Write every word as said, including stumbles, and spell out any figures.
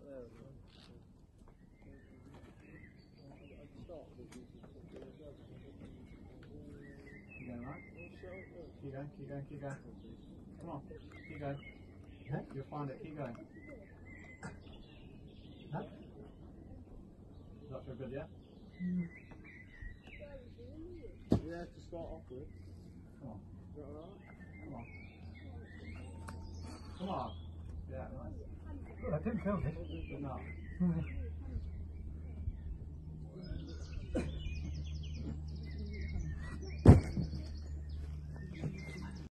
right there. I'd start with you. Keep going, right? Keep going, keep going, keep going. Come on, keep going. Yeah? You'll find it, keep going. Huh? Does that feel good, yeah? Mm. Yeah, to start off with. Come on. Is that alright? Come on. Come on. Yeah, nice. Well, I didn't feel it. Good enough.